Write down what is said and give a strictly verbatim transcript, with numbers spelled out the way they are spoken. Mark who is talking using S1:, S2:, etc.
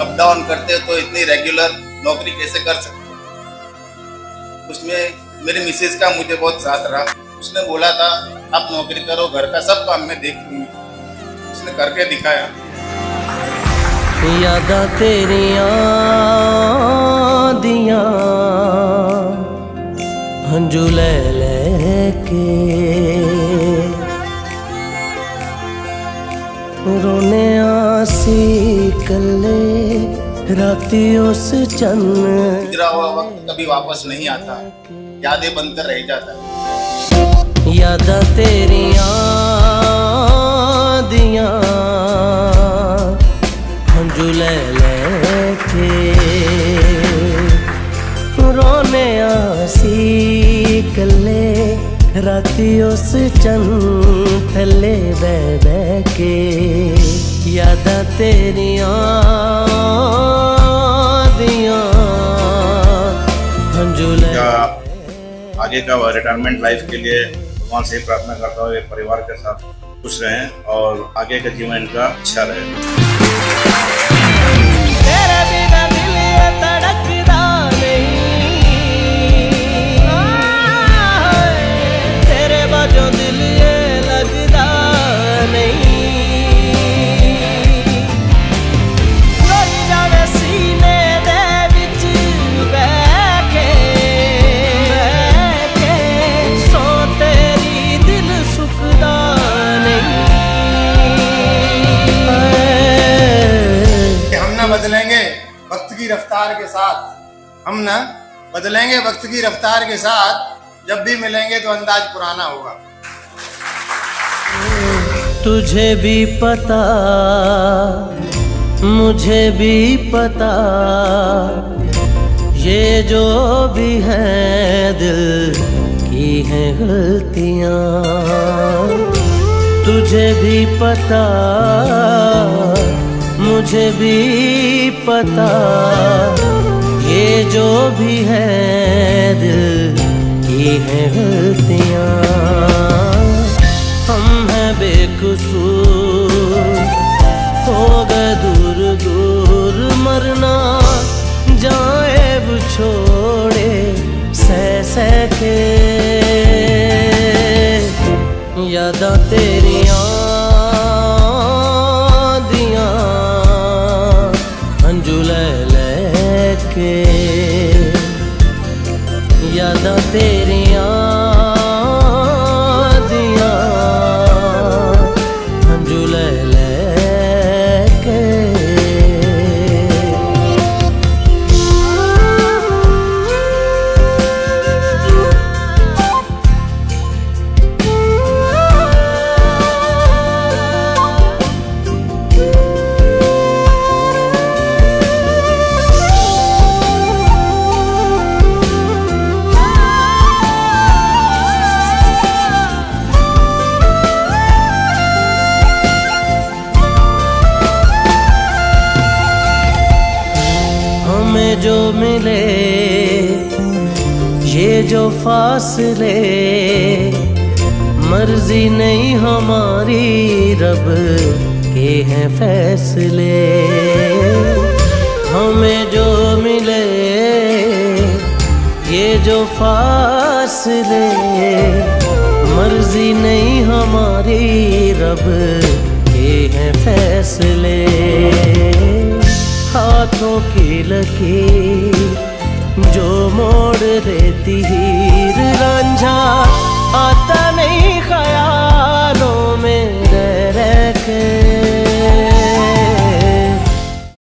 S1: Up down करते तो इतनी रेगुलर नौकरी कैसे कर सकते। उसमें मेरी मिसेज का मुझे बहुत साथ रहा। उसने बोला था आप नौकरी करो, घर का सब काम मैं देख लूंगी। उसने करके दिखाया।
S2: यादा तेरिया दिया हंजू ले लेके रोने आसी कले राती उस चन्न।
S1: गुजरा हुआ वक्त कभी वापस नहीं आता, यादें बनकर रह जाता।
S2: यादा तेरिया दिया हंजू ले लेके रोने आसी कले राती उस चन्न थले बह बह के। यादा तेरिया दिया हंजू ले।
S3: आगे का रिटायरमेंट लाइफ के लिए भगवान से ही प्रार्थना करता हूँ परिवार के साथ खुश रहें और आगे का जीवन इनका अच्छा रहे।
S4: बदलेंगे वक्त की रफ्तार के साथ, हम ना बदलेंगे वक्त की रफ्तार के साथ। जब भी मिलेंगे तो अंदाज पुराना होगा।
S2: तुझे भी पता मुझे भी पता ये जो भी है दिल की है गलतियाँ। तुझे भी पता मुझे भी पता ये जो भी है दिल की है गलतियाँ। हम हैं बेकसूर हो गए दूर दूर मरना जाए वो छोड़े सह सह के। यादा तेरिया यादा तेरिया दिया हंजू ले लेके। जो मिले ये जो फासले मर्जी नहीं हमारी रब के हैं फैसले। हमें जो मिले ये जो फासले मर्जी नहीं हमारी रब के हैं फैसले। हाथों की लकीर जो मोड़ देती हीर रांझा आता